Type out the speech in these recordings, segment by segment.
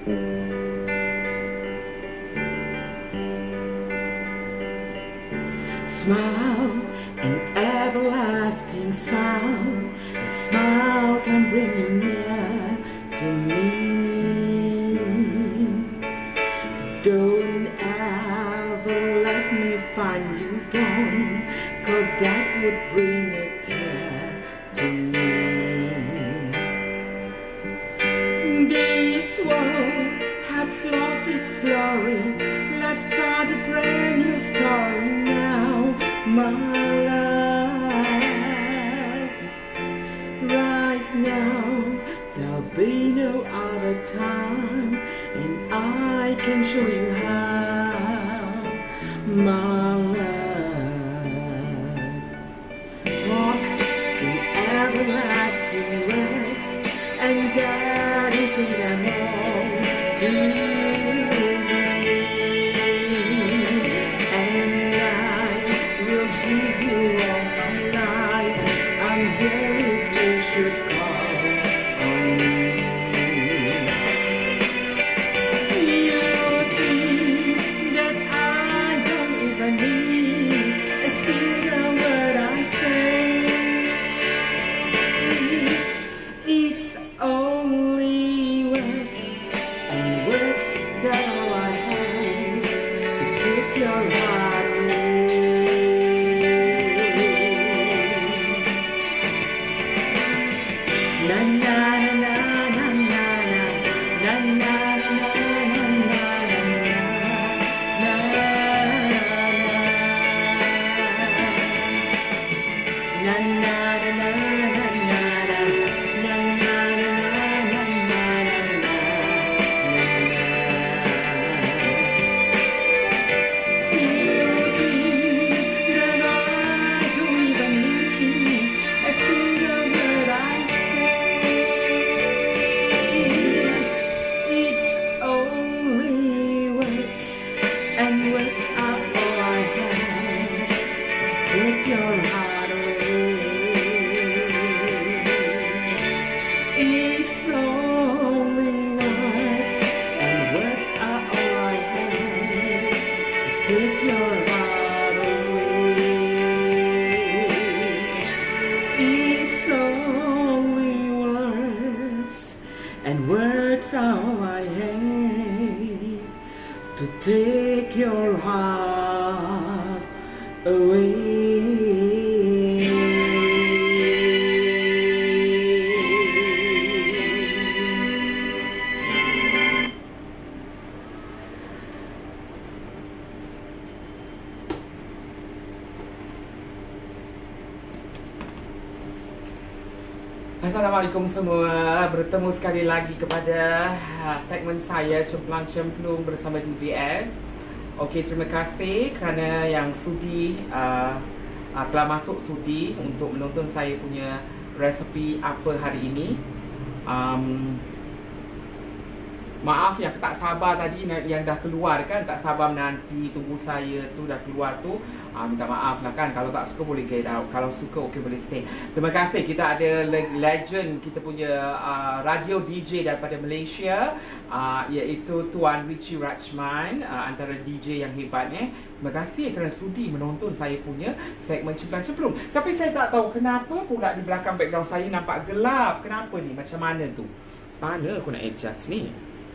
Smile, an everlasting smile. A smile can bring you near to me. Don't ever let me find you gone, 'cause that would bring a tear to me. This world has lost its glory. Let's start a brand new story now, my love. Right now, there'll be no other time, and I can show you how, my love. Talk in everlasting words and dedicate them all to you. Take your heart away. Assalamualaikum semua, bertemu sekali lagi kepada segmen saya Cemplang Cemplung bersama DVS. Okey, terima kasih kerana yang sudi telah masuk sudi untuk menonton saya punya resepi apa hari ini. Maaf yang tak sabar tadi, yang dah keluar kan, tak sabar menanti tunggu saya tu dah keluar tu. Minta maaf lah kan, kalau tak suka boleh get out, kalau suka okey boleh stay. Terima kasih, kita ada legend, kita punya radio DJ daripada Malaysia, iaitu Tuan Richie Rachman, antara DJ yang hebat. Terima kasih kerana sudi menonton saya punya segmen Cemplang Cemplung. Tapi saya tak tahu kenapa pula di belakang background saya nampak gelap. Kenapa ni? Macam mana tu? Mana aku nak adjust ni?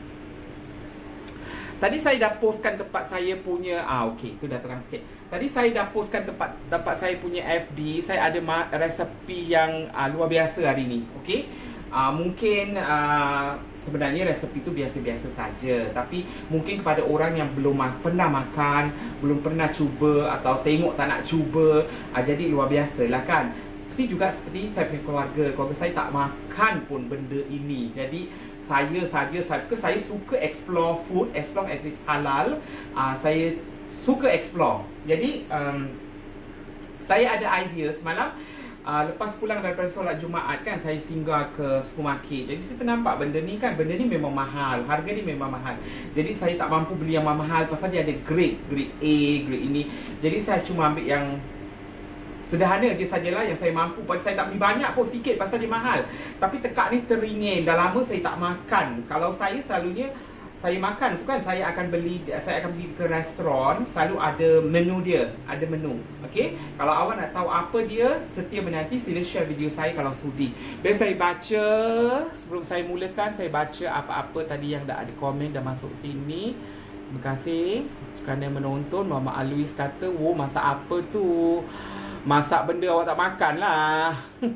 Tadi saya dah postkan tempat saya punya, okey, tu dah terang sikit. Tadi saya dah postkan tempat saya punya FB. Saya ada resepi yang luar biasa hari ni, okey. Mungkin sebenarnya resepi tu biasa-biasa saja, tapi mungkin kepada orang yang belum pernah makan, belum pernah cuba atau tengok tak nak cuba, jadi luar biasa lah kan. Seperti saya punya keluarga saya tak makan pun benda ini. Jadi saya suka explore food as long as it's halal. Saya suka explore. Jadi saya ada idea semalam. Lepas pulang daripada solat Jumaat kan, saya singgah ke supermarket. Jadi saya ternampak benda ni kan, benda ni memang mahal, harga ni memang mahal. Jadi saya tak mampu beli yang mahal pasal dia ada grade A, grade ini. Jadi saya cuma ambil yang sederhana je sajalah yang saya mampu. Pasal saya tak beli banyak pun, sikit pasal dia mahal. Tapi tekak ni teringin, dah lama saya tak makan. Kalau saya selalunya saya makan tu kan, saya akan pergi ke restoran, selalu ada menu dia, ada menu. Okey, kalau awak nak tahu apa dia, setia menanti, sila share video saya kalau sudi. Biar saya baca, sebelum saya mulakan, saya baca apa-apa tadi yang dah ada komen dah masuk sini. Terima kasih kerana menonton. Mama Alois kata, "Wo, masak apa tu? Masak benda awak tak makan lah."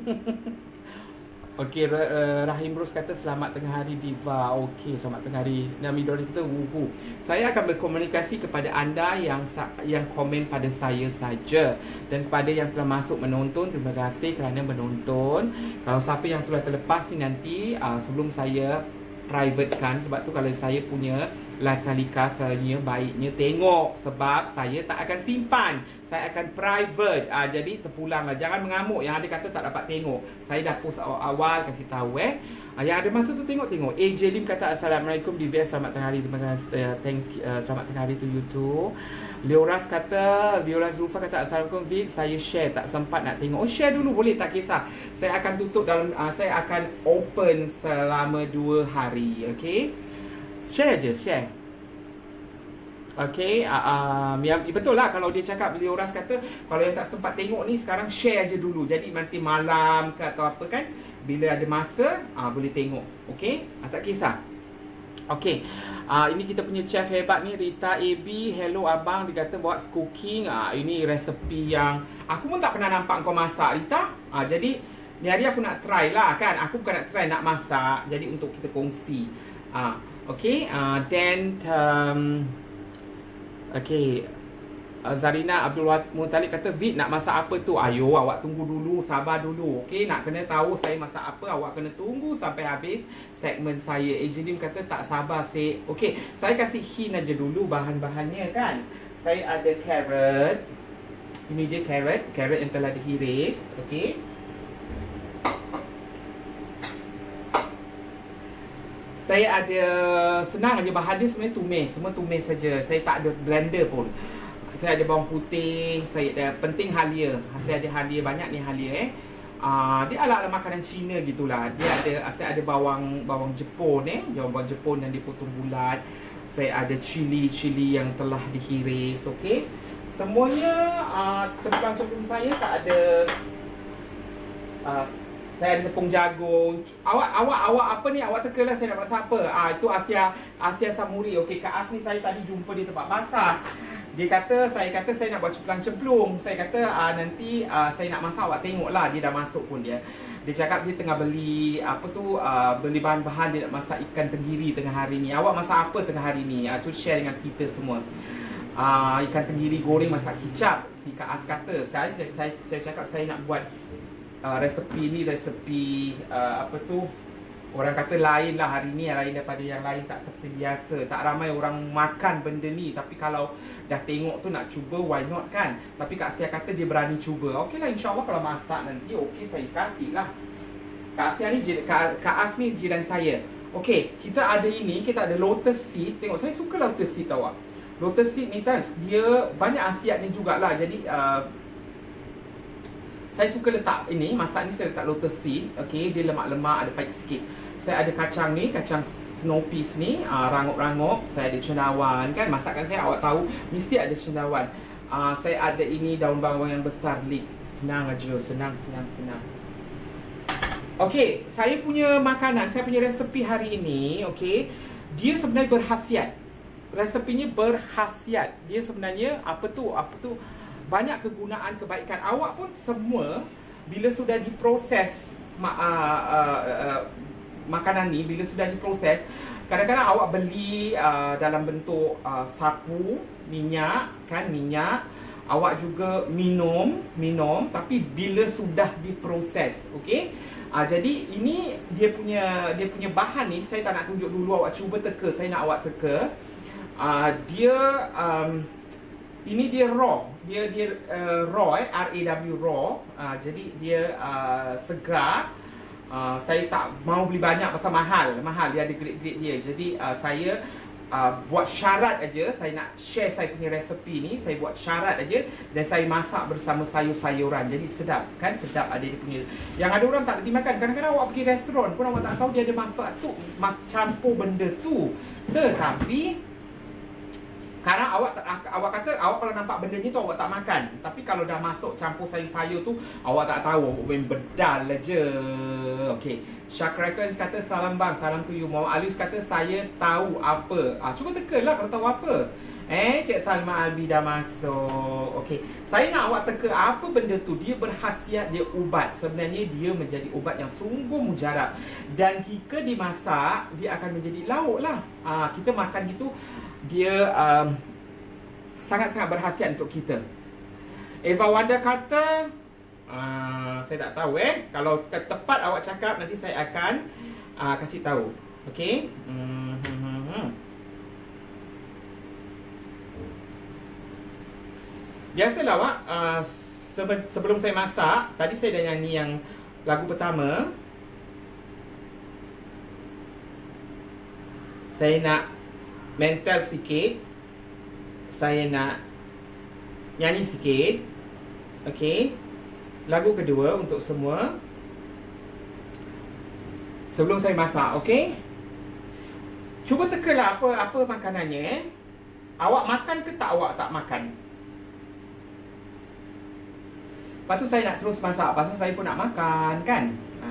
Okey, Rahim Rose kata selamat tengah hari Diva. Okey, selamat tengah hari. Nami Dori kata wuhu. Saya akan berkomunikasi kepada anda yang komen pada saya saja, dan kepada yang telah masuk menonton, terima kasih kerana menonton. Kalau siapa yang sudah terlepas ni nanti sebelum saya privatekan, sebab tu kalau saya punya live telecast selalunya baiknya tengok, sebab saya tak akan simpan, saya akan private. Jadi terpulanglah, jangan mengamuk yang ada kata tak dapat tengok. Saya dah post awal kasih tahu yang ada masa tu tengok. AJ Lim kata assalamualaikum Divya, selamat tengah hari. Terima kasih, selamat tengah hari to you too. Leora Zulfa kata assalamualaikum Vid, saya share tak sempat nak tengok. Oh, share dulu boleh, tak kisah. Saya akan tutup dalam saya akan open selama 2 hari. Okey, share je, share. Okey, betul lah kalau dia cakap, Leoras kata kalau yang tak sempat tengok ni sekarang share je dulu. Jadi nanti malam ke atau apa kan, bila ada masa boleh tengok. Okey, tak kisah. Okey, ini kita punya chef hebat ni, Rita AB. Hello abang, dia kata buat cooking. Ini resepi yang aku pun tak pernah nampak kau masak, Rita. Jadi ni hari aku nak try lah kan. Aku bukan nak try, nak masak. Jadi untuk kita kongsi. Okey, then okey, Zarina Abdul Muttalib kata, Vid nak masak apa tu? Ayo awak tunggu dulu, sabar dulu. Okey, nak kena tahu saya masak apa, awak kena tunggu sampai habis segmen saya. Ejilim kata tak sabar sih. Okey, saya kasih hint aja dulu bahan-bahannya kan. Saya ada carrot. Ini dia carrot yang telah dihiris. Okey. Saya ada, senang aja bahan dia sebenarnya tumis, semua tumis saja. Saya tak ada blender pun. Saya ada bawang putih, saya ada penting halia. Saya ada halia, banyak ni halia dia ala-ala makanan Cina gitulah. Saya ada bawang Jepun bawang Jepun yang dipotong bulat. Saya ada cili yang telah dihiris. Okey. Semuanya cemplang-cemplung saya tak ada. Saya ada tepung jagung. Awak apa ni? Awak tekalah saya nak masak apa. Itu Asia Samuri. Okey, Kak As ni saya tadi jumpa di tempat pasar. Saya kata saya nak buat cemplang-cemplung. Saya kata nanti saya nak masak, awak tengoklah. Dia dah masuk pun dia. Dia cakap dia tengah beli beli bahan-bahan, dia nak masak ikan tenggiri tengah hari ni. Awak masak apa tengah hari ni? Tu share dengan kita semua. Ikan tenggiri goreng masak kicap. Si Kak As kata, saya cakap saya nak buat resepi ni, orang kata lain lah hari ni, lain daripada yang lain, tak seperti biasa. Tak ramai orang makan benda ni, tapi kalau dah tengok tu nak cuba, why not kan. Tapi Kak Asia kata dia berani cuba. Okey lah, insyaAllah kalau masak nanti okey, saya kasih lah. Kak Asia ni, Kak As ni jiran saya. Okey, kita ada kita ada lotus seed. Tengok, saya suka lotus seed tau. Lotus seed ni kan, dia banyak khasiat ni jugalah. Jadi saya suka letak ini, masak ni saya letak lotus seed. Okey, dia lemak-lemak, ada pahit sikit. Saya ada kacang ni, kacang snow peas ni, rangup-rangup. Saya ada cendawan kan, masakan saya awak tahu mesti ada cendawan. Saya ada ini daun bawang yang besar, leek. Senang aja, senang. Okey, saya punya makanan, saya punya resepi hari ini, okey, dia sebenarnya berkhasiat. Resepinya berkhasiat. Dia sebenarnya apa tu? Banyak kegunaan, kebaikan. Awak pun semua bila sudah diproses makanan ni, bila sudah diproses, kadang-kadang awak beli dalam bentuk sapu, minyak. Awak juga minum, tapi bila sudah diproses, okey. Jadi ini dia punya bahan ni, saya tak nak tunjuk dulu, awak cuba teka, saya nak awak teka. Ini dia raw. Dia raw, RAW raw. Jadi dia segar. Saya tak mau beli banyak pasal mahal. Dia ada grade-grade dia. Jadi saya buat syarat aja, saya nak share saya punya resepi ni, saya buat syarat aja dan saya masak bersama sayur-sayuran. Jadi sedap kan, sedap ada dia punya. Yang ada orang tak reti makan, kadang-kadang awak pergi restoran pun awak tak tahu dia ada masak tu, campur benda tu. Tetapi kadang awak kata awak kalau nampak benda ni tu awak tak makan. Tapi kalau dah masuk campur sayur-sayur tu, awak tak tahu, awak main bedal je. Okey. Syakrakens kata salam bang, salam to you. Muhammad Alius kata saya tahu apa. Cuba tekanlah kalau tahu apa. Cik Salma Albi dah masuk. Okey. Saya nak awak teka apa benda tu. Dia berkhasiat, dia ubat. Sebenarnya dia menjadi ubat yang sungguh mujarab. Dan jika dimasak, dia akan menjadi lauk lah. Kita makan gitu, dia sangat-sangat berkhasiat untuk kita. Eva Wanda kata saya tak tahu kalau tepat awak cakap, nanti saya akan kasih tahu. Okey. Biasalah awak sebelum saya masak, tadi saya dah nyanyi yang lagu pertama. Saya nak mental sikit, saya nak nyanyi sikit. Okey. Lagu kedua untuk semua sebelum saya masak. Okey. Cuba tekalah apa makanannya. Awak makan ke tak, awak tak makan. Lepas tu saya nak terus masak, pasal saya pun nak makan kan.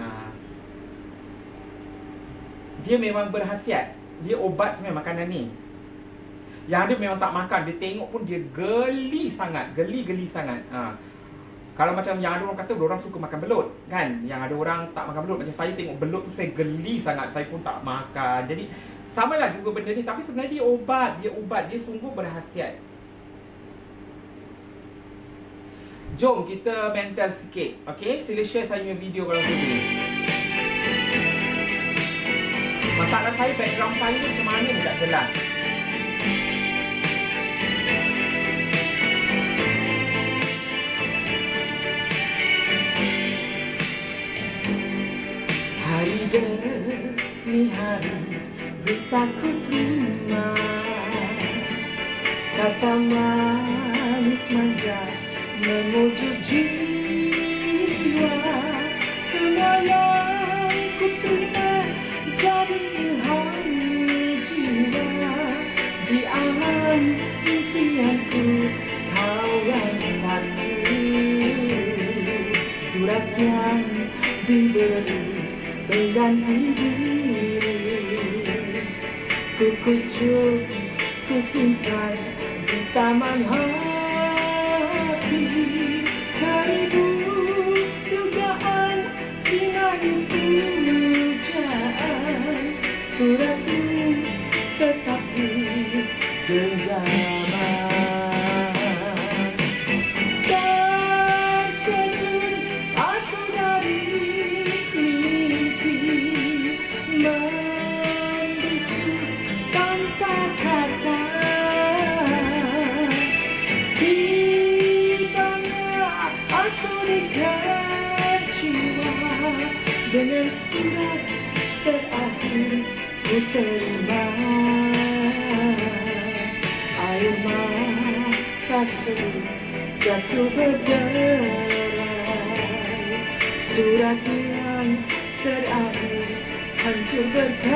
Dia memang berkhasiat, dia obat sebenarnya makanan ni. Yang ada memang tak makan, dia tengok pun dia geli sangat, geli sangat. Kalau macam yang ada orang kata orang suka makan belut kan, yang ada orang tak makan belut. Macam saya tengok belut tu saya geli sangat, saya pun tak makan. Jadi samalah juga benda ni, tapi sebenarnya dia ubat, dia sungguh berkhasiat. Jom kita mental sikit. Okey, sila share saya punya video kalau sudi. Masalah saya, background saya ni macam mana ni tak jelas. Hari demi hari beritaku terima kata manis manja mengujuk jiwa. Semua yang ku terima jadi ilham jiwa. Di alam impianku kau yang satu, surat yang diberi mengganti diri. Ku kucuk, ku simpan di taman hati. Seribu dugaan sinagis pujaan, suratmu tetap di genggaman. Terkejut aku dari mimpi membisu tanpa kata. Aku dikecewa dengan surat terakhir ku terima. Air mata sedih jatuh berderai. Surat yang terakhir hancur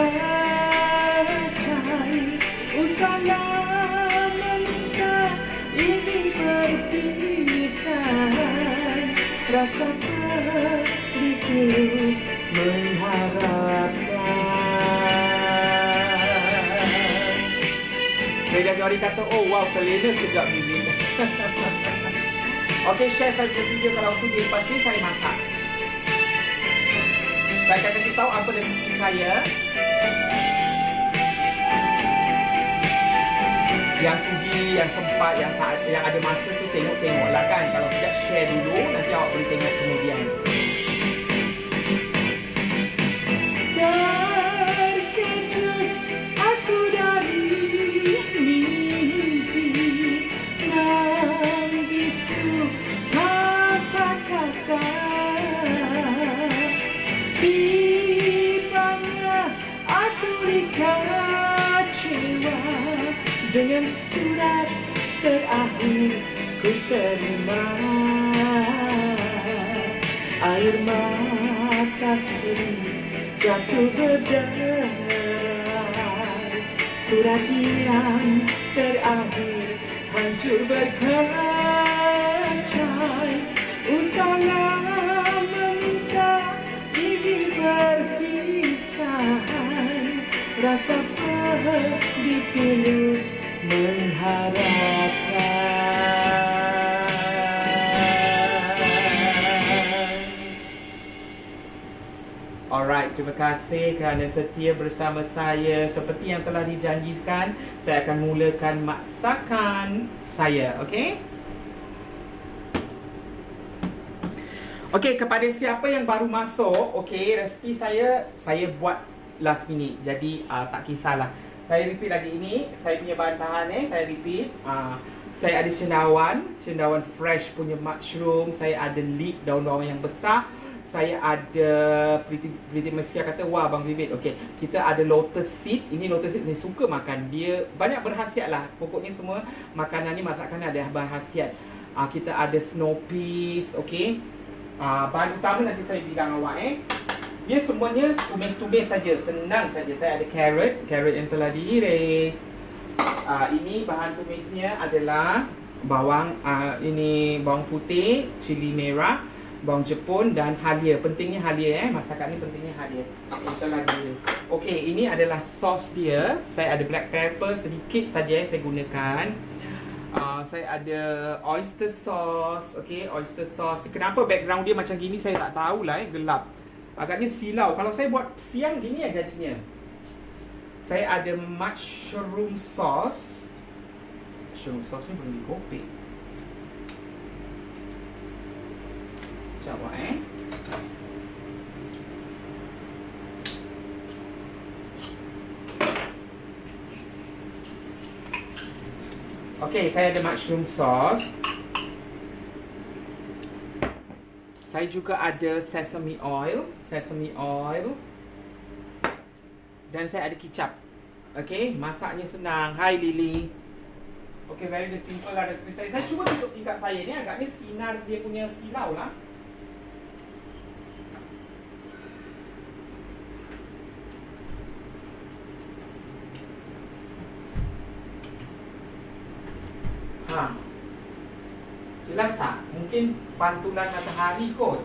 berkacai. Usahlah meminta izin perpisahan. Rasa pedihku mengharapkan. Medan Jari kata, oh wow, terlena sekejap ni. Okey, share saya video kalau sudi. Lepas ni saya masak. Saya akan kasih tahu apa resipi saya. Yang sudi, yang sempat, yang ada masa tu tengok-tengoklah kan. Kalau tidak share dulu, nanti awak boleh tengok kemudian. Terkejut aku dari mimpi membisu tanpa kata. Pipanya aku dikecewa terakhir ku terima. Air mata sedih jatuh berderai. Surat yang terakhir hancur berkecai. Usahlah meminta izin perpisahan. Rasa pedih pilu mengharapkan. Alright, terima kasih kerana setia bersama saya. Seperti yang telah dijanjikan, saya akan mulakan masakan saya, okey? Okey, kepada siapa yang baru masuk, okey, resipi saya buat last minute. Jadi tak kisahlah. Saya repeat lagi ini, saya punya bahan tahan saya repeat. Saya ada cendawan fresh punya mushroom, saya ada leek daun bawang yang besar. Saya ada Pretty Malaysia kata, wah Abang Vivid, okey. Kita ada lotus seed. Ini lotus seed saya suka makan. Dia banyak berkhasiat lah. Pokoknya semua makanan ni, masakan ada berkhasiat. Kita ada snow peas, okey. Bahan utama nanti saya bilang awak Dia semuanya tumis-tumis saja, senang saja. Saya ada carrot yang telah diiris. Ini bahan tumisnya adalah bawang, ini bawang putih, cili merah, bawang jepun dan halia. Pentingnya halia masakan ni pentingnya halia. Kita lagi. Okey, ini adalah sos dia. Saya ada black pepper sedikit saja saya gunakan. Saya ada oyster sauce, okey, oyster sauce. Kenapa background dia macam gini saya tak tahulah gelap. Agaknya silau. Kalau saya buat siang gini jadinya. Saya ada mushroom sauce. Mushroom sauce ni belum dikopik. Coba Okey, saya ada mushroom sauce. Saya juga ada sesame oil. Dan saya ada kicap. Okey, masaknya senang. Hai Lily. Okey, very simple lah resipi saya. Saya cuba tutup tingkap saya ni, agaknya sinar dia punya silau lah. Jelas tak? Mungkin pantulan matahari kot.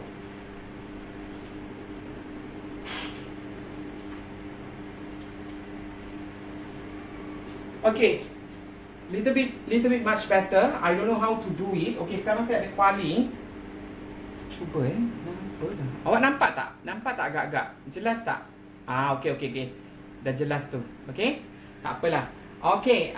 Okay, little bit much better. I don't know how to do it. Okay, sekarang saya ada kuali. Cuba nampak dah. Awak nampak tak? Nampak tak agak-agak? Jelas tak? Okay. Dah jelas tu. Okay, tak apalah. Okay,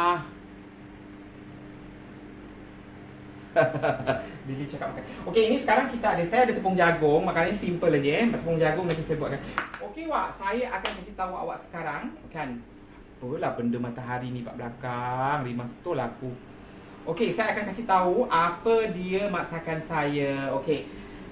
Billy cakap makan. Okey, ini sekarang saya ada tepung jagung. Makanannya simple aja Tepung jagung nanti saya buatkan. Okey Wak, saya akan kasih tahu awak sekarang kan. Apalah benda matahari ni kat belakang. Rimas betul lah aku. Okey, saya akan kasih tahu apa dia masakan saya. Okey.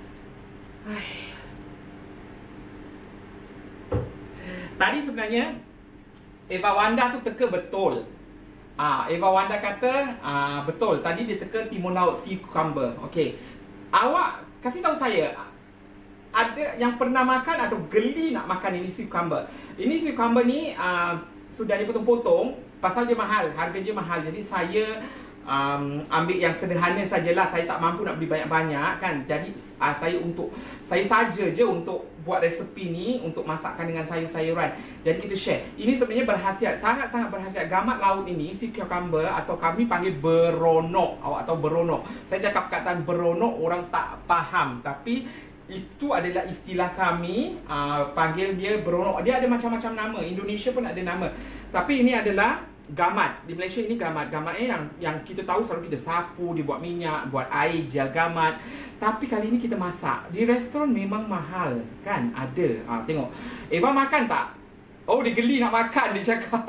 Tadi sebenarnya Eva Wanda tu teka betul. Eva Wanda kata betul, tadi dia teka timun laut sea cucumber. Okey. Awak kasih tahu saya, ada yang pernah makan atau geli nak makan ini sea cucumber? Ini sea cucumber ni sudah dipotong-potong pasal dia mahal, harga dia mahal. Jadi saya ambil yang sederhana sajalah. Saya tak mampu nak beli banyak-banyak kan. Jadi saya saja je untuk buat resepi ni, untuk masakkan dengan sayur-sayuran. Jadi kita share. Ini sebenarnya berkhasiat, sangat-sangat berkhasiat. Gamat laut ini, sea cucumber atau kami panggil beronok atau beronok. Saya cakap perkataan beronok orang tak faham, tapi itu adalah istilah kami, panggil dia beronok. Dia ada macam-macam nama. Indonesia pun ada nama. Tapi ini adalah gamat. Di Malaysia ini gamat. Gamatnya yang kita tahu selalu kita sapu, dibuat minyak, buat air, gel gamat. Tapi kali ini kita masak. Di restoran memang mahal kan? Ada. Tengok. Eva makan tak? Oh, dia geli nak makan, dia cakap.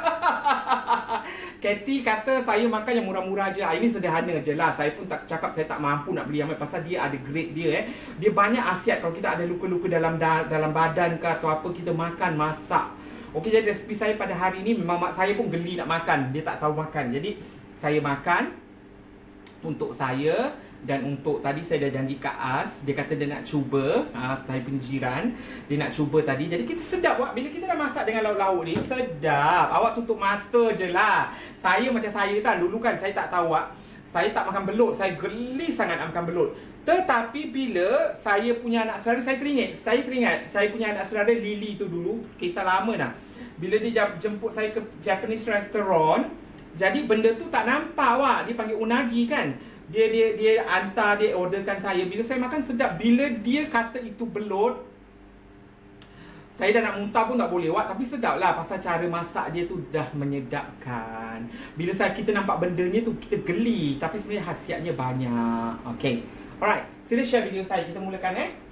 Katie kata saya makan yang murah-murah je. Ini sederhana je lah. Saya pun tak cakap saya tak mampu nak beli yang pasal dia ada grade dia Dia banyak khasiat. Kalau kita ada luka-luka dalam badan ke atau apa, kita makan, masak. Okey, jadi resipi saya pada hari ini memang mak saya pun geli nak makan. Dia tak tahu makan. Jadi saya makan untuk saya. Dan untuk tadi saya dah janji Kak As, dia kata dia nak cuba, saya punya jiran, dia nak cuba tadi. Jadi kita sedap, Wak. Bila kita dah masak dengan lauk-lauk ni, sedap. Awak tutup mata je lah. Saya macam saya kan, dulu kan saya tak tahu, Wak. Saya tak makan belut, saya geli sangat nak makan belut. Tetapi bila saya punya anak saudara, saya teringat saya punya anak saudara Lily tu dulu, kisah lama dah. Bila dia jemput saya ke Japanese restaurant, jadi benda tu tak nampak, Wak. Dia panggil unagi kan. Dia hantar, dia orderkan saya. Bila saya makan sedap. Bila dia kata itu belut, saya dah nak muntah pun tak boleh, Wak. Tapi sedap lah, pasal cara masak dia tu dah menyedapkan. Bila kita nampak bendanya tu, kita geli. Tapi sebenarnya khasiatnya banyak. Okay, alright, sila share video saya. Kita mulakan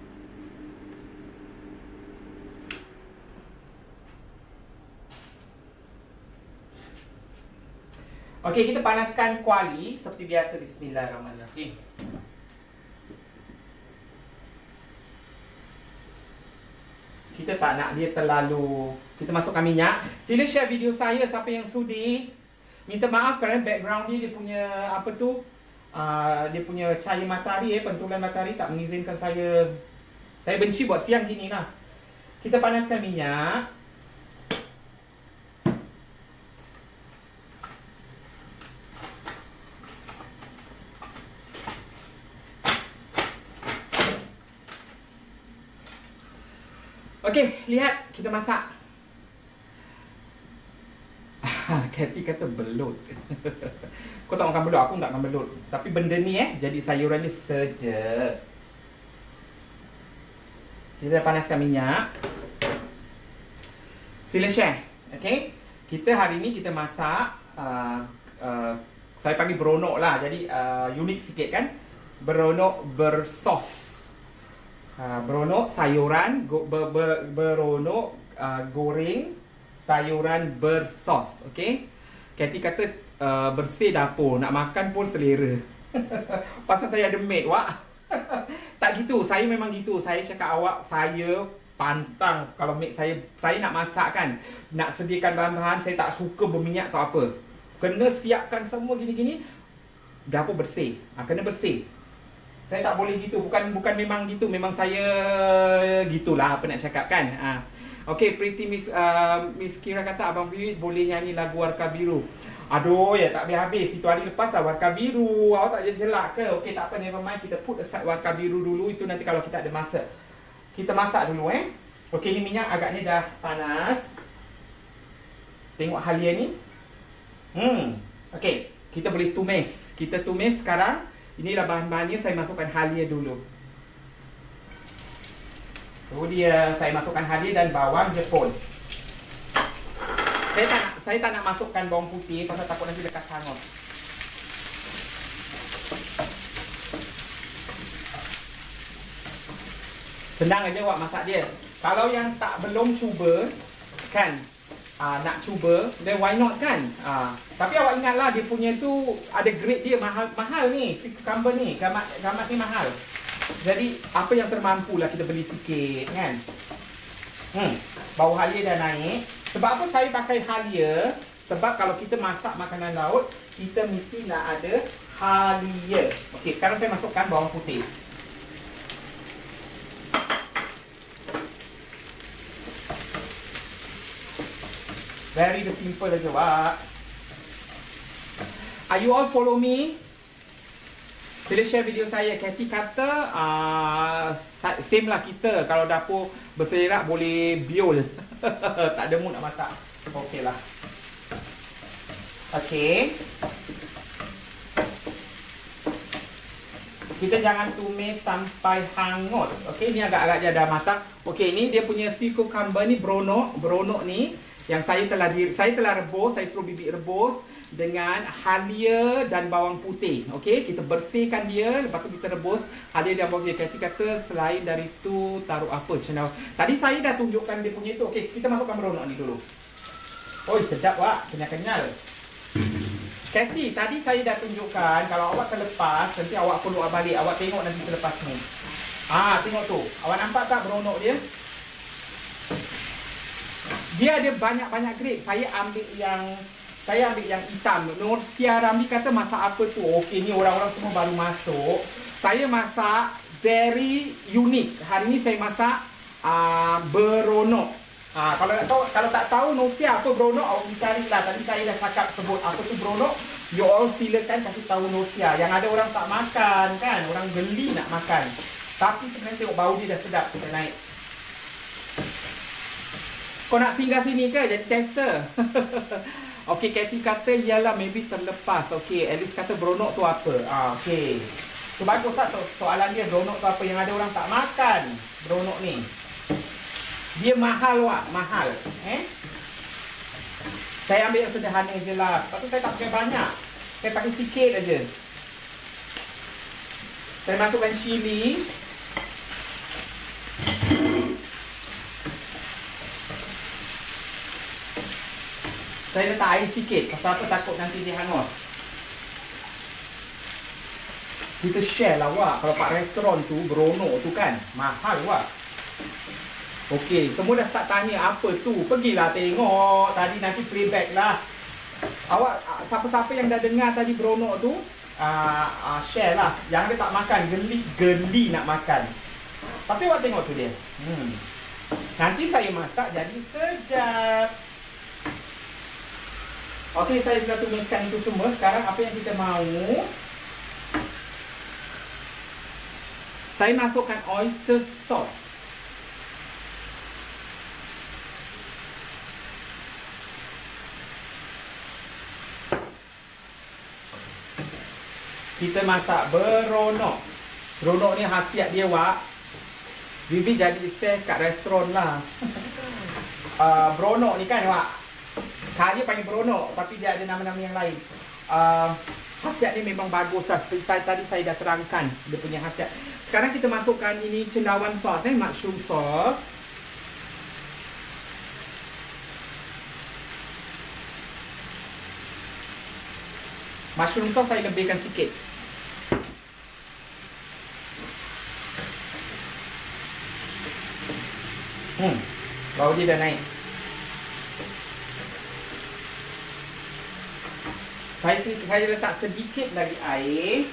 Okey, kita panaskan kuali seperti biasa. Bismillahirrahmanirrahim. Kita tak nak dia terlalu. Kita masukkan minyak. Sila share video saya siapa yang sudi. Minta maaf kerana background dia punya apa tu? Dia punya cahaya matahari, pentulan matahari tak mengizinkan saya. Saya benci buat siang gini lah. Kita panaskan minyak. Okey, lihat kita masak. Kathy kata belut. Kau tak makan belut, aku tak makan belut. Tapi benda ni jadi sayuran ni sedap. Kita dah panaskan minyak. Sila share. Okey. Kita hari ni kita masak saya panggil beronok lah. Jadi unik sikit kan. Beronok bersos. Beronok sayuran, beronok goreng sayuran bersos. Okey. Kathy kata bersih dapur, nak makan pun selera. Pasal saya ada maid, Wak. Tak gitu, saya memang gitu. Saya cakap awak, saya pantang kalau maid saya nak masak kan, nak sediakan bahan-bahan, saya tak suka berminyak atau apa. Kena siapkan semua gini-gini, dapur bersih. Kena bersih. Saya tak boleh gitu, bukan memang gitu, memang saya gitulah apa nak cakap kan. Okey, Pretty Miss Kira kata Abang Vivid boleh nyanyi lagu Warka Biru. Aduh, ya tak habis-habis. Itu hari lepas lah Warka Biru. Awak tak jelak ke? Okey, tak apa, never mind. Kita put aside Warka Biru dulu. Itu nanti kalau kita ada masa. Kita masak dulu Okey, ni minyak agaknya dah panas. Tengok halia ni. Okey, kita boleh tumis. Kita tumis sekarang. Inilah bahan-bahannya, saya masukkan halia dulu. Kemudian saya masukkan halia dan bawang jepun. Saya tak nak masukkan bawang putih pasal takut nanti lekas hangus. Senang aja Wak masak dia. Kalau yang belum cuba kan, nak cuba, then why not kan? Tapi awak ingatlah dia punya tu ada grade dia mahal ni, cucumber ni, gamat ni mahal. Jadi apa yang termampu lah kita beli sikit kan. Bau halia dah naik. Sebab apa saya pakai halia? Sebab kalau kita masak makanan laut, kita mesti nak ada halia. Okey, sekarang saya masukkan bawang putih. Very simple aja, Wak. Are you all follow me? Sila share video saya. Kathy kata same lah kita. Kalau dapur berselerak boleh biol. Tak ada mood nak masak. Okey lah. Okey. Kita jangan tumis sampai hangat. Okey, ni agak-agak dah masak. Okey, ni dia punya sea cucumber ni, beronok ni. Yang saya telah rebus, saya suruh bibik rebus dengan halia dan bawang putih. Okey, kita bersihkan dia, lepas tu kita rebus halia dan bawang putih. Kathy kata selain dari tu taruh apa? Tadi saya dah tunjukkan dia punya tu. Okey, kita masukkan beronok ni dulu. Oi, sedap Wak, kenyal-kenyal. Kathy, tadi saya dah tunjukkan kalau awak terlepas, nanti awak perlu balik. Awak tengok nanti terlepas ni. Tengok tu. Awak nampak tak beronok dia? Dia ada banyak-banyak grade. Saya ambil yang Saya ambil yang hitam. Norcia Ramli kata masak apa tu? Okey, ni orang-orang semua baru masuk. Saya masak very unik. Hari ni saya masak beronok. Kalau tak tahu Norcia apa beronok, awak carilah. Tadi saya dah cakap sebut apa tu beronok. You all silakan kasih tahu Norcia. Yang ada orang tak makan kan, orang geli nak makan. Tapi sebenarnya tengok bau dia dah sedap. Kita naik. Kau nak singgah sini ke jadi tester? Okey, Kathy kata ialah maybe terlepas. Okey, Alice kata beronok tu apa? Okey. So bagus lah soalan dia, beronok tu apa. Yang ada orang tak makan beronok ni. Dia mahal wak, mahal. Saya ambil yang sederhana je lah. Lepas tu saya tak pakai banyak. Saya pakai sikit aja. Saya masukkan cili. Saya letak air sikit. Pasal apa? Takut nanti dia hangus. Kita share lah wak. Kalau pak restoran tu beronok tu kan mahal wak. Okey, semua dah start tanya apa tu. Pergilah tengok. Tadi nanti playback lah. Awak, siapa-siapa yang dah dengar tadi beronok tu, share lah. Yang dia tak makan, geli nak makan. Tapi awak tengok tu dia. Nanti saya masak jadi sedap. Okey, saya sudah tumiskan itu semua. Sekarang apa yang kita mahu? Saya masukkan oyster sauce. Kita masak beronok. Beronok ni khasiat dia wak. Bibi jadi chef kat restoran lah. Beronok ni kan wak, kaya panggil beronok, tapi dia ada nama-nama yang lain. Khasiat dia memang bagus lah. Seperti tadi saya dah terangkan dia punya khasiat. Sekarang kita masukkan ini cendawan sos, mushroom sauce. Mushroom sauce saya lebihkan sikit. Bau dia dah naik. Saya letak sedikit lagi air.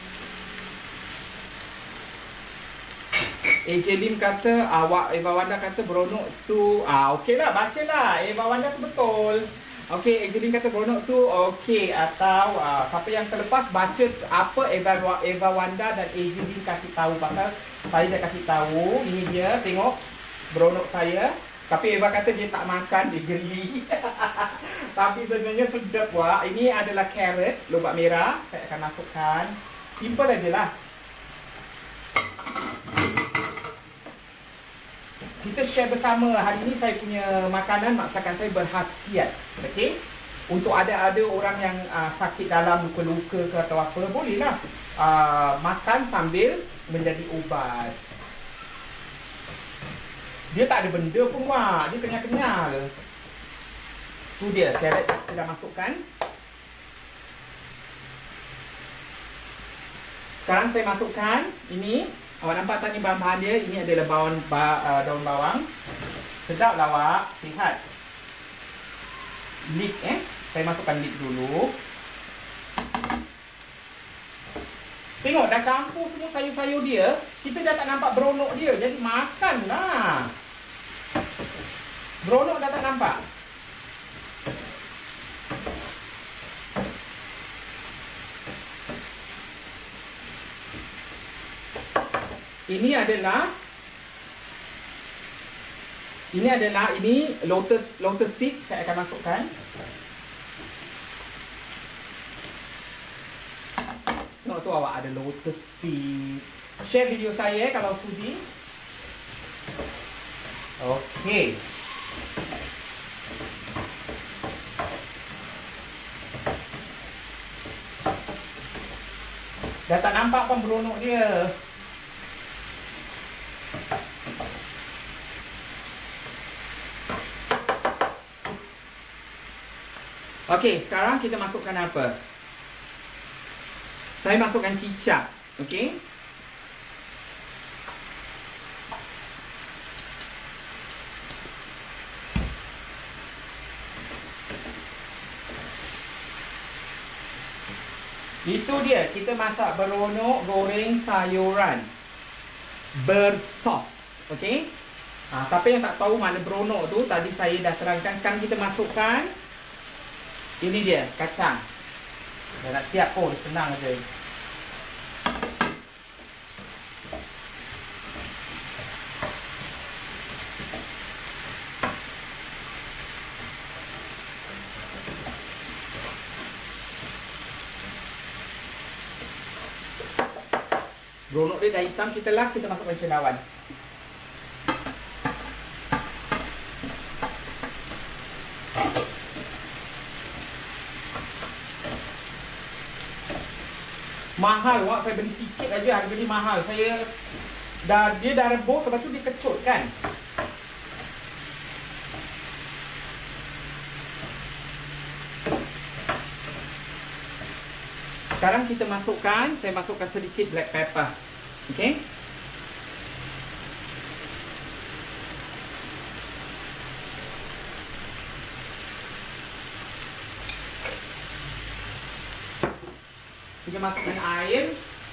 AJ Lim kata, Eva Wanda kata beronok tu, okey lah, baca lah. Eva Wanda tu betul. Okey, AJ Lim kata beronok tu, okey. Atau siapa yang terlepas, baca apa Eva Wanda dan AJ Lim kasih tahu. Pasal saya dah kasih tahu, ini dia, tengok beronok saya. Tapi Eva kata dia tak makan, dia geli. Tapi sebenarnya sedap wak. Ini adalah carrot, lobak merah. Saya akan masukkan. Simple aja lah. Kita share bersama. Hari ini saya punya makanan, masakan saya berkhasiat. Okey? Untuk ada orang yang sakit dalam, luka-luka ke atau apa, bolehlah makan sambil menjadi ubat. Dia tak ada benda pun wak. Dia kenyal-kenyal. Tu dia, carrot kita dah masukkan. Sekarang saya masukkan ini. Awak nampak tak ni bahan-bahan dia? Ini adalah daun bawang. Sedap lah wak. Sihat. Leek Saya masukkan leek dulu. Tengok dah campur semua sayur-sayur dia. Kita dah tak nampak beronok dia. Jadi makanlah. Beronok dah tak nampak. Ini lotus seed saya akan masukkan. Tengok tu awak ada lotus seed. Share video saya kalau sudi. Okey. Dah tak nampak pun beronok dia. Okey, sekarang kita masukkan apa? Saya masukkan kicap. Okey. Itu dia, kita masak beronok goreng sayuran bersos. Okey. Siapa yang tak tahu mana beronok tu, tadi saya dah terangkan. Sekarang kita masukkan. Ini dia, kacang. Dah nak siap pun, senang je. Beronok dia dah hitam, kita last kita masukkan cendawan. Mahal wak, saya beli sikit aja, harga ni mahal. Dia dah rebus, lepas tu dia kecut kan. Sekarang kita masukkan, saya masukkan sedikit black pepper. Okey. Kita masukkan air.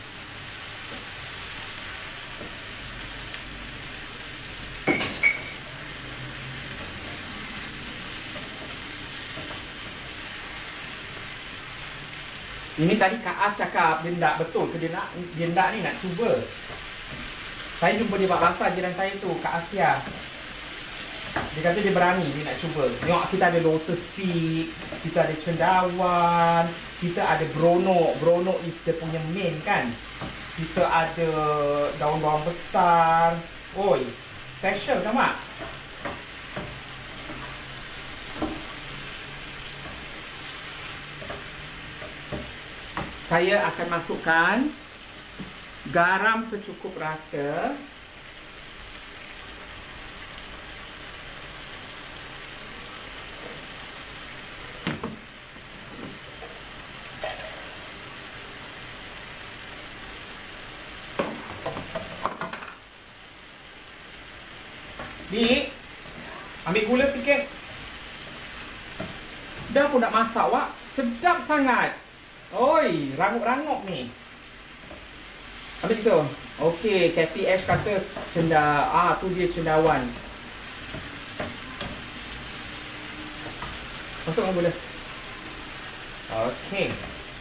Ini tadi Kak As cakap dia tak betul ke dia nak ni nak cuba. Saya jumpa dia buat basah jiran saya tu, Kak Asia. Dia kata dia berani, dia nak cuba. Tengok, kita ada lotus seed, kita ada cendawan, kita ada beronok. Beronok is dia punya main kan. Kita ada daun bawang besar. Oi, special kan mak? Saya akan masukkan garam secukup rasa. Ni, ambil gula sikit. Dah pun nak masak wak. Sedap sangat. Oi, rangup-rangup ni. Habis tu. Okey, Kathy Ash kata tu dia cendawan. Masukkan gula. Okey.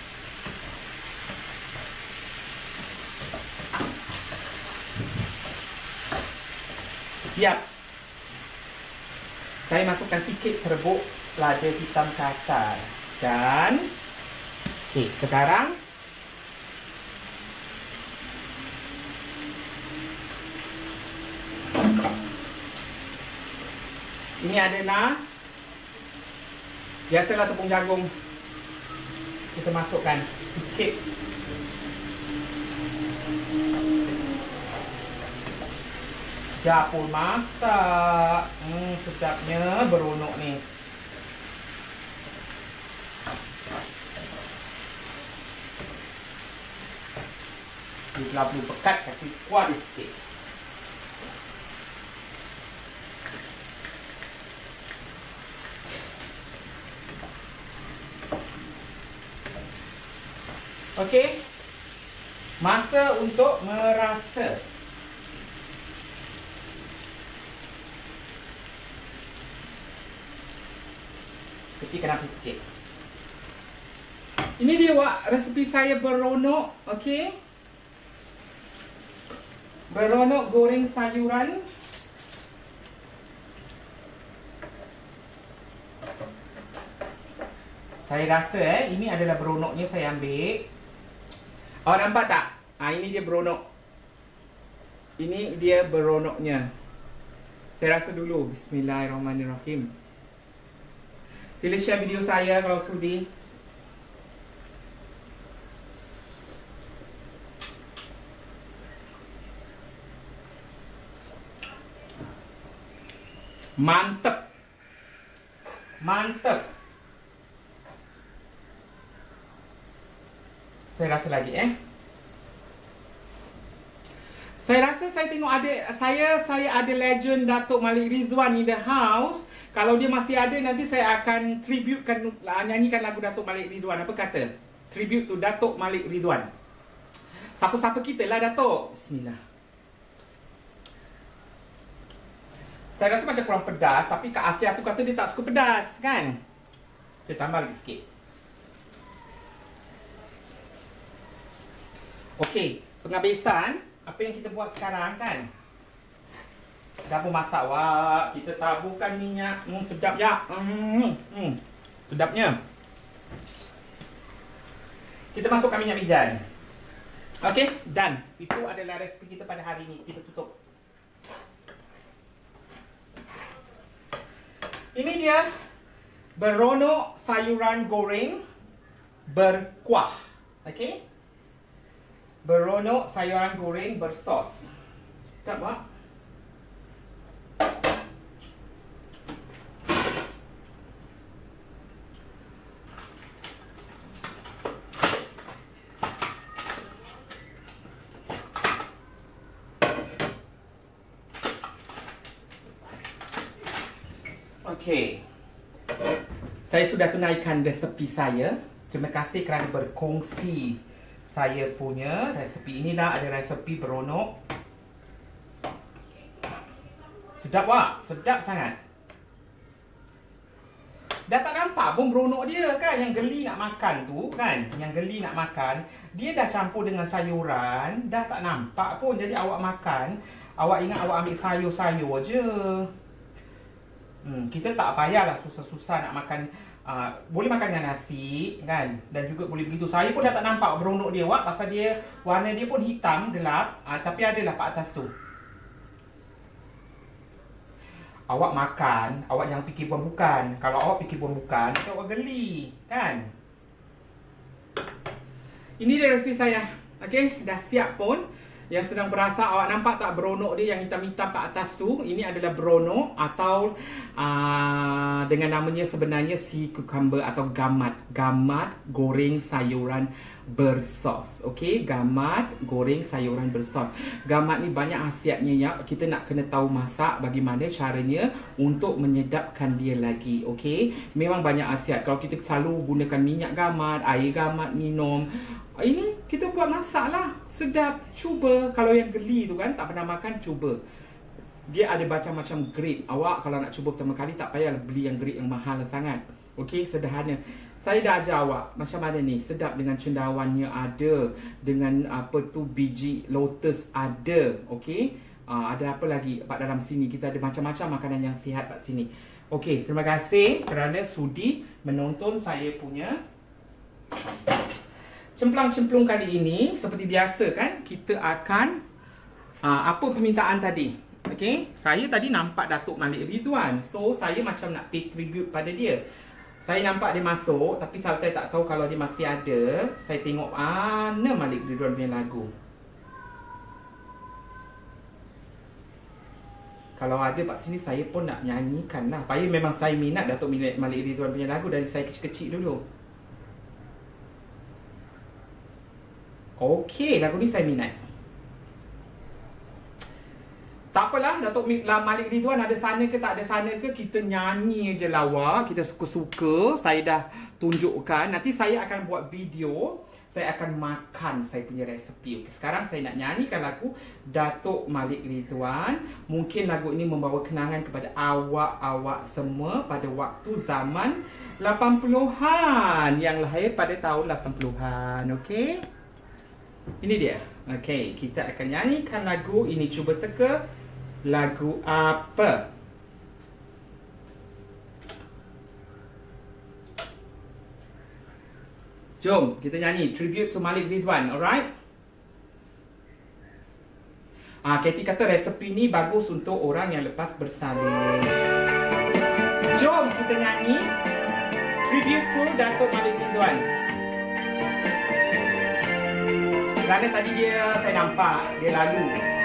Siap. Saya masukkan sikit serbuk lada hitam kasar. Dan okey, sekarang ini adalah biasalah tepung jagung. Kita masukkan sikit. Dapur masak. Sedapnya beronok ni. Dia perlu pekat, kasi kuat sikit. Okey. Masa untuk merasa. Kecilkan api sikit. Ini dia wak, resepi saya beronok. Okey. Beronok goreng sayuran. Saya rasa ini adalah beronoknya saya ambil. Oh, nampak tak? Ini dia beronok. Ini dia beronoknya. Saya rasa dulu. Bismillahirrahmanirrahim. Sila share video saya kalau sudi. Mantap. Mantap. Saya rasa lagi Saya rasa saya tengok saya ada legend Datuk Malik Rizwan in the house. Kalau dia masih ada, nanti saya akan tributekan, nyanyikan lagu Datuk Malik Rizwan. Apa kata? tribute to Datuk Malik Ridwan. Siapa-siapa kita lah Datuk. Bismillah. Saya rasa macam kurang pedas, tapi Kak Asia tu kata dia tak suka pedas kan. Saya tambah lagi sikit. Okey, penghabisan. Apa yang kita buat sekarang kan? Dapur masak, wah, kita taburkan minyak. Sedap ya. Sedapnya. Kita masukkan minyak wijan. Okey, done. Itu adalah resipi kita pada hari ini. Kita tutup. Ini dia beronok sayuran goreng berkuah. Okey? Beronok sayuran goreng bersos. Sedap tak? Okey. Saya sudah tunaikan resepi saya. Terima kasih kerana berkongsi saya punya resepi. Inilah ada resepi beronok. Sedap wak, sedap sangat. Dah tak nampak pun beronok dia kan. Yang geli nak makan tu kan. Yang geli nak makan, dia dah campur dengan sayuran. Dah tak nampak pun. Jadi awak makan, awak ingat awak ambil sayur-sayur je. Kita tak payahlah susah-susah nak makan. Boleh makan dengan nasi kan. Dan juga boleh begitu. Saya pun dah tak nampak beronok dia wak. Pasal dia, warna dia pun hitam, gelap. Tapi adalah kat atas tu. Awak makan, awak jangan fikir bukan. Kalau awak fikir bukan, awak geli kan. Ini dia resipi saya. Okey, dah siap pun. Yang sedang berasa, awak nampak tak beronok dia yang hitam-hitam kat atas tu? Ini adalah beronok atau dengan namanya sebenarnya sea cucumber atau gamat. Gamat goreng sayuran bersos. Okey, gamat goreng sayuran bersos. Gamat ni banyak khasiatnya ya. Kita nak kena tahu masak bagaimana caranya untuk menyedapkan dia lagi. Okey, memang banyak khasiat. Kalau kita selalu gunakan minyak gamat, air gamat minum, ini kita buat masak lah. Sedap. Cuba. Kalau yang geli tu kan, tak pernah makan, cuba. Dia ada macam-macam grade. Awak kalau nak cuba pertama kali, tak payah beli yang grade yang mahal sangat. Okey, sederhana. Saya dah ajar awak macam mana ni. Sedap dengan cendawannya ada. Dengan apa tu, biji lotus ada. Okey. Ada apa lagi kat dalam sini. Kita ada macam-macam makanan yang sihat kat sini. Okey, terima kasih kerana sudi menonton saya punya cemplang-cemplung kali ini. Seperti biasa kan, kita akan apa permintaan tadi. Okey, saya tadi nampak Datuk Malik Ridwan. So, saya macam nak pay tribute pada dia. Saya nampak dia masuk, tapi saya tak tahu kalau dia masih ada. Saya tengok mana Malik Ridwan punya lagu. Kalau ada kat sini, saya pun nak nyanyikan lah. Payah memang saya minat Datuk Malik Ridwan punya lagu dari saya kecil-kecil dulu. Okey, lagu ni saya minat. Tak apalah, Datuk Malik Ridwan ada sana ke tak ada sana ke, kita nyanyi je lawa. Kita suka-suka. Saya dah tunjukkan. Nanti saya akan buat video. Saya akan makan saya punya resepi. Okay, sekarang saya nak nyanyikan lagu Datuk Malik Ridwan. Mungkin lagu ini membawa kenangan kepada awak-awak semua pada waktu zaman 80-an. Yang lahir pada tahun 80-an. Okey? Ini dia. Okey, kita akan nyanyikan lagu ini. Cuba teka lagu apa? Jom kita nyanyi tribute to Malik Ridwan. Alright? Katie kata resepi ni bagus untuk orang yang lepas bersalin. Jom kita nyanyi tribute to Datuk Malik Ridwan. Kerana tadi saya nampak dia lalu.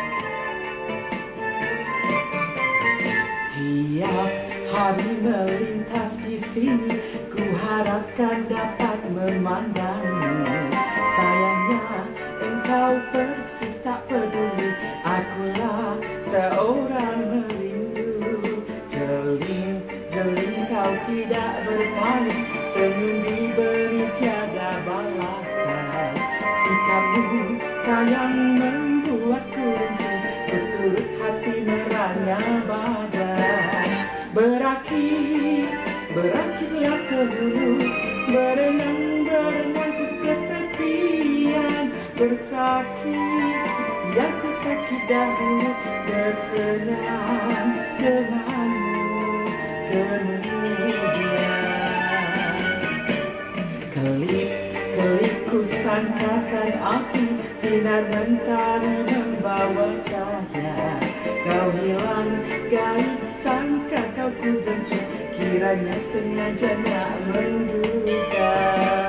Tiap hari melintas di sini, ku harapkan dapat memandangmu. Sayangnya engkau persis tak peduli, akulah seorang merindu. Jeling kau tidak berpaling, senyum diberi tiada balas. Berakitlah ke hulu, berenang ke tepian, bersakit, yang ku sakit dahulu, bersenang denganmu kemudian. Kelip ku sangkakan api, sinar mentari membawa cahaya. Kau hilang gaib, sangka kau ku benci, kiranya sengaja nak menduga.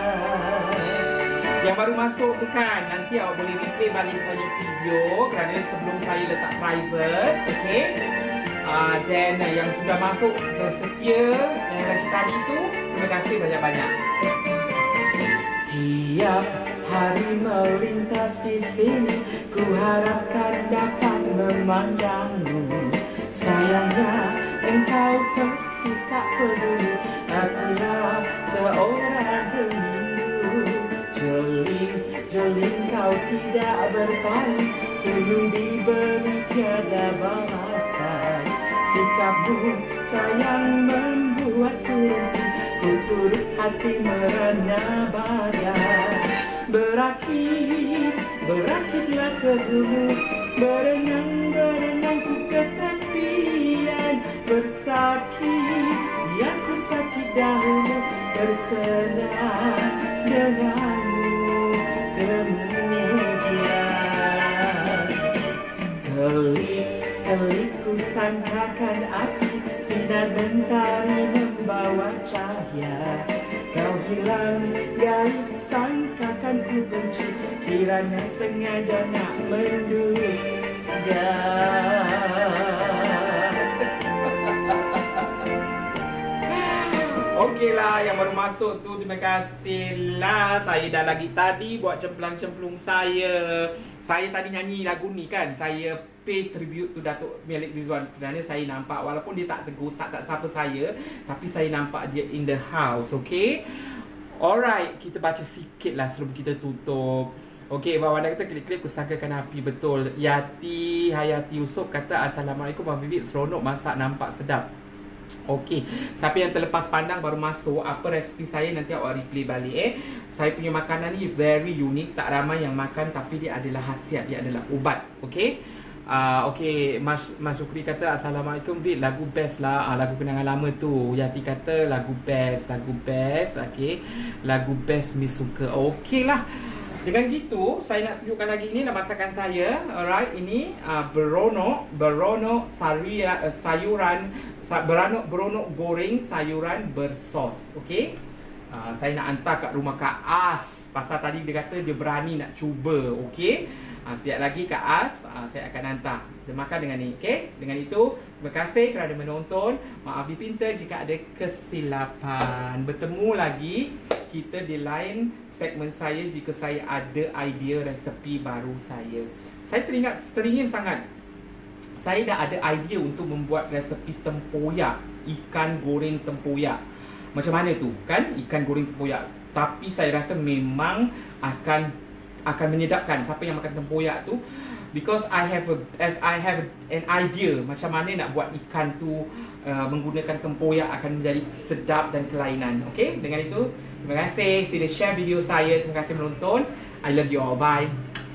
Yang baru masuk tu kan, nanti awak boleh replay balik saya video kerana sebelum saya letak private, okay? Then yang sudah masuk setia yang lagi tadi tu, terima kasih banyak-banyak. Tiap hari melintas di sini, ku harapkan dapat memandangmu. Sayangnya engkau persis tak peduli, akulah seorang rindu. Jeling kau tidak berpaling, senyum diberi tiada balasan. Sikapmu sayang membuatku risih, ku turut hati merana badan. Berakitlah ke hulu, berenang ku ke tepian, bersakit, yang ku sakit dahulu, bersenang denganmu kemudian. Kelip ku sangkakan api, sinar mentari membawa cahaya. Kau hilang gaib, sangkakan ku benci, kiranya sengaja nak menduga. Okeylah, yang baru masuk tu terima kasih lah. Saya dah lagi tadi buat cemplang-cemplung saya. Saya tadi nyanyi lagu ni kan, saya pay tribute to Datuk Melik Rizwan kerana saya nampak walaupun dia tak tegur, tak siapa saya, tapi saya nampak dia in the house, okay? Alright, kita baca sikit lah sebelum kita tutup. Okey, Abang Wanda kata klip-klip kusangkakan api, betul. Yati Hayati Yusof kata Assalamualaikum Abang Vivid, seronok masak nampak sedap. Okey, siapa yang terlepas pandang baru masuk, apa resipi saya nanti awak replay balik Saya punya makanan ni very unik, tak ramai yang makan tapi dia adalah khasiat, dia adalah ubat. Okey. Okey, Mas Sukri kata Assalamualaikum Vid, lagu best lah, lagu kenangan lama tu. Yati kata lagu best. Okey, lagu best Miss suka. Okey lah. Dengan gitu, saya nak tunjukkan lagi ini masakan saya. Alright, ini beronok sayuran, beronok goreng sayuran bersos. Okey. Saya nak hantar kat rumah Kak As. Pasal tadi dia kata dia berani nak cuba. Okey. Sekejap lagi Kak As, saya akan hantar. Kita makan dengan ni. Okey. Dengan itu, terima kasih kerana menonton. Maaf dipinta jika ada kesilapan. Bertemu lagi kita di lain segmen saya jika saya ada idea resepi baru saya. Saya teringin sangat. Saya dah ada idea untuk membuat resepi tempoyak, ikan goreng tempoyak. Macam mana tu, kan? Ikan goreng tempoyak. Tapi saya rasa memang akan menyedapkan siapa yang makan tempoyak tu, because I have an idea macam mana nak buat ikan tu menggunakan tempoyak akan menjadi sedap dan kelainan. Okey, dengan itu terima kasih. Sila share video saya. Terima kasih menonton. I love you all. Bye.